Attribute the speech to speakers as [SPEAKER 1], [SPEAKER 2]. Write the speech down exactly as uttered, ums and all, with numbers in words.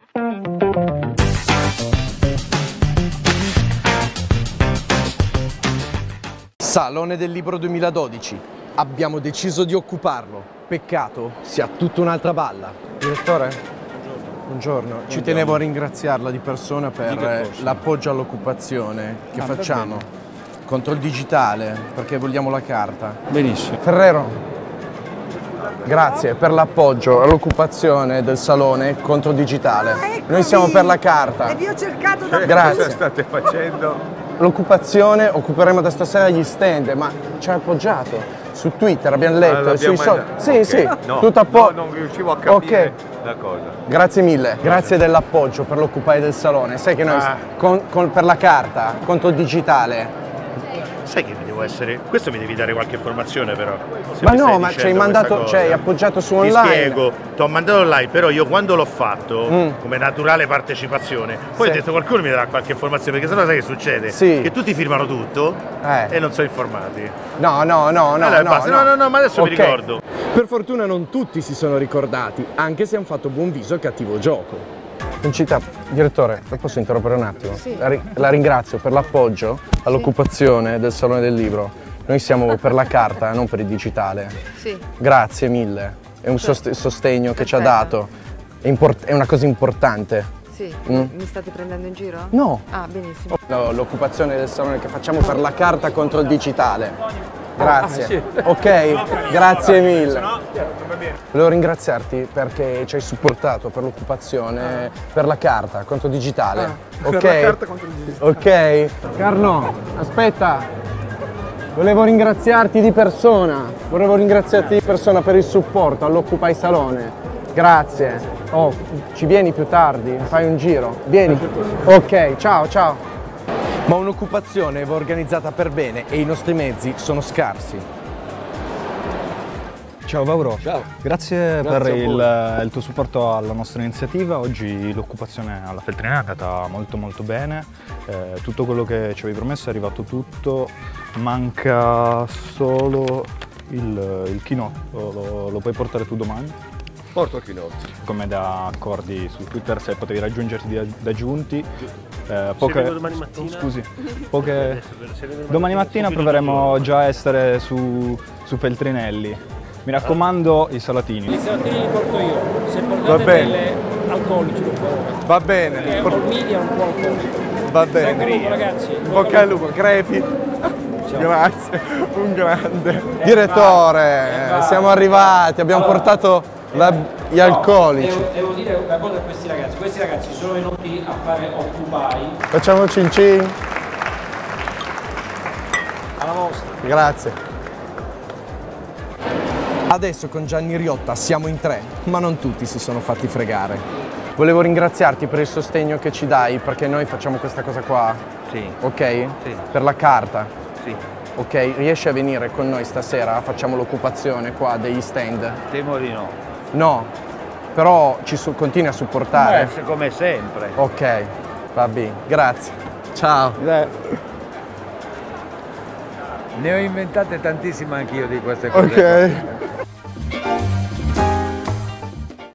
[SPEAKER 1] Salone del Libro duemiladodici. Abbiamo deciso di occuparlo. Peccato sia tutta un'altra balla. Direttore? Buongiorno. Buongiorno. Ci tenevo a ringraziarla di persona per l'appoggio all'occupazione che ah, facciamo contro il digitale, perché vogliamo la carta.
[SPEAKER 2] Benissimo.
[SPEAKER 1] Ferrero, grazie per l'appoggio all'occupazione del salone contro il digitale. Ah, Noi siamo per la carta.
[SPEAKER 3] E vi ho cercato da
[SPEAKER 1] Grazie.
[SPEAKER 4] Cosa state facendo?
[SPEAKER 1] L'occupazione, occuperemo da stasera gli stand, ma ci ha appoggiato su Twitter, abbiamo letto,
[SPEAKER 4] ah,
[SPEAKER 1] sui social. Sì,
[SPEAKER 4] okay.
[SPEAKER 1] sì,
[SPEAKER 4] no,
[SPEAKER 1] tutto a posto.
[SPEAKER 4] No, non riuscivo a capire okay. la cosa.
[SPEAKER 1] Grazie mille, grazie dell'appoggio per l'occupare del salone. Sai che noi ah. con, con, per la carta, contro il digitale.
[SPEAKER 5] Sai che devo essere? Questo mi devi dare qualche informazione però.
[SPEAKER 1] Ma no, ma ci hai mandato, ci hai appoggiato su online.
[SPEAKER 5] Ti spiego, ti ho mandato online, però io quando l'ho fatto, mm. come naturale partecipazione, poi sì. ho detto qualcuno mi darà qualche informazione, perché sennò sai che succede? Sì. Che tutti firmano tutto eh. e non sono informati.
[SPEAKER 1] No, no, no, no,
[SPEAKER 5] allora,
[SPEAKER 1] no,
[SPEAKER 5] basta.
[SPEAKER 1] no,
[SPEAKER 5] no, no, no, ma adesso okay. mi ricordo.
[SPEAKER 1] Per fortuna non tutti si sono ricordati, anche se hanno fatto buon viso e cattivo gioco. Concita, direttore, lo posso interrompere un attimo?
[SPEAKER 3] Sì.
[SPEAKER 1] La, ri la ringrazio per l'appoggio all'occupazione sì. del Salone del Libro. Noi siamo per la carta, non per il digitale.
[SPEAKER 3] Sì.
[SPEAKER 1] Grazie mille, è un sost sostegno che
[SPEAKER 3] Perfetto.
[SPEAKER 1] ci ha dato, è, è una cosa importante.
[SPEAKER 3] Sì,
[SPEAKER 1] mm?
[SPEAKER 3] mi state prendendo in giro?
[SPEAKER 1] No.
[SPEAKER 3] Ah, benissimo.
[SPEAKER 1] L'occupazione del Salone che facciamo per la carta contro il digitale. Grazie.
[SPEAKER 3] Ah, sì.
[SPEAKER 1] Ok, grazie mille. Volevo ringraziarti perché ci hai supportato per l'occupazione, ah. per la carta contro il digitale. Ah, ok.
[SPEAKER 4] Per la carta contro il digitale.
[SPEAKER 1] Ok. Carlo, aspetta. Volevo ringraziarti di persona. Volevo ringraziarti di persona per il supporto all'Occupy Salone. Grazie. Oh, ci vieni più tardi, fai un giro. Vieni. Ok, ciao, ciao. Ma un'occupazione va organizzata per bene e i nostri mezzi sono scarsi.
[SPEAKER 2] Ciao Vauro,
[SPEAKER 4] Ciao.
[SPEAKER 2] Grazie, Grazie per il, il tuo supporto alla nostra iniziativa. Oggi l'occupazione alla Feltrinelli è andata molto molto bene, eh, tutto quello che ci avevi promesso è arrivato tutto, manca solo il, il keynote, lo, lo, lo puoi portare tu domani?
[SPEAKER 4] Porto il keynote.
[SPEAKER 2] Come da accordi su Twitter, se potevi raggiungerti da giunti. Eh, poche...
[SPEAKER 5] Se domani mattina.
[SPEAKER 2] Oh, scusi, poche... domani mattina proveremo già a essere su, su Feltrinelli. Mi raccomando i salatini.
[SPEAKER 6] I salatini li porto io. Se portate delle alcolici lo porto.
[SPEAKER 1] Va bene.
[SPEAKER 6] Perché Por... Olmidia è un po' alcolico.
[SPEAKER 1] Va bene.
[SPEAKER 6] Bocca al lupo ragazzi.
[SPEAKER 1] Bocca al lupo, crepi. Grazie, un grande. Direttore, eh, siamo arrivati, abbiamo allora, portato la, gli no, alcolici.
[SPEAKER 6] Devo, devo dire una cosa a questi ragazzi, questi ragazzi sono venuti a fare Occupy.
[SPEAKER 1] Facciamo cin cin.
[SPEAKER 6] Alla vostra.
[SPEAKER 1] Grazie. Adesso con Gianni Riotta siamo in tre, ma non tutti si sono fatti fregare. Volevo ringraziarti per il sostegno che ci dai, perché noi facciamo questa cosa qua.
[SPEAKER 4] Sì.
[SPEAKER 1] Ok?
[SPEAKER 4] Sì. Per
[SPEAKER 1] la carta.
[SPEAKER 4] Sì.
[SPEAKER 1] Ok, riesci a venire con noi stasera? Facciamo l'occupazione qua degli stand?
[SPEAKER 4] Temo di no.
[SPEAKER 1] No, però ci continui a supportare?
[SPEAKER 4] Beh, come sempre.
[SPEAKER 1] Ok, va bene, grazie. Ciao.
[SPEAKER 4] Ne ho inventate tantissime anch'io di queste cose.
[SPEAKER 1] Ok.